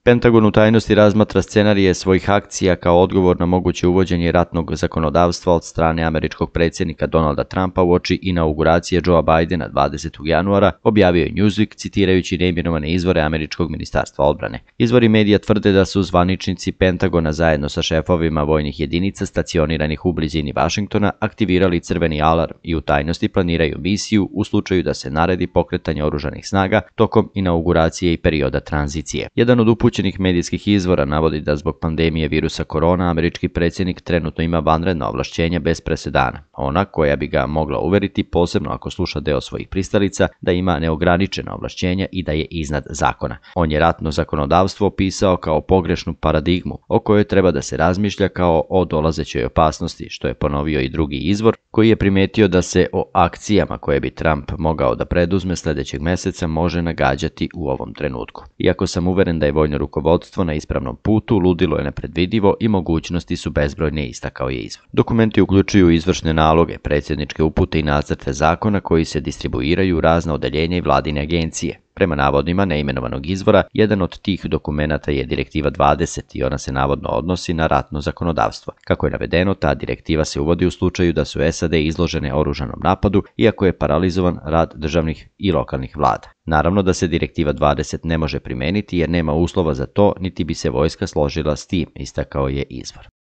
Pentagon u tajnosti razmatra scenarije svojih akcija kao odgovor na moguće uvođenje ratnog zakonodavstva od strane američkog predsjednika Donalda Trumpa uoči inauguracije Joea Bidena 20. januara, objavio je Newsweek citirajući neimenovane izvore američkog ministarstva odbrane. Izvori medija tvrde da su zvaničnici Pentagona zajedno sa šefovima vojnih jedinica stacioniranih u blizini Vašingtona aktivirali crveni alarm i u tajnosti planiraju misiju u slučaju da se naredi pokretanje oružanih snaga tokom inauguracije i perioda tranzicije. Jedan od upućenih medijskih izvora navodi da zbog pandemije virusa korona američki predsjednik trenutno ima vanredna ovlašćenja bez presedana, ona koja bi ga mogla uveriti, posebno ako sluša deo svojih pristalica, da ima neograničena ovlašćenja i da je iznad zakona. On je ratno zakonodavstvo opisao kao pogrešnu paradigmu o kojoj treba da se razmišlja kao o dolazećoj opasnosti, što je ponovio i drugi izvor koji je primetio da se o akcijama koje bi Trump mogao da preduzme sljedećeg meseca može nagađati u ovom trenutku. Iako sam uveren da je vojno rukovodstvo na ispravnom putu, ludilo je nepredvidivo i mogućnosti su bezbrojne, istakao je izvor. Dokumenti uključuju izvršne naloge, predsjedničke upute i nacrte zakona koji se distribuiraju u razna odeljenja i vladine agencije. Prema navodima neimenovanog izvora, jedan od tih dokumenata je Direktiva 20 i ona se navodno odnosi na ratno zakonodavstvo. Kako je navedeno, ta direktiva se uvodi u slučaju da su SAD izložene oružanom napadu, iako je paralizovan rad državnih i lokalnih vlada. Naravno da se Direktiva 20 ne može primeniti jer nema uslova za to, niti bi se vojska složila s tim, istakao je izvor.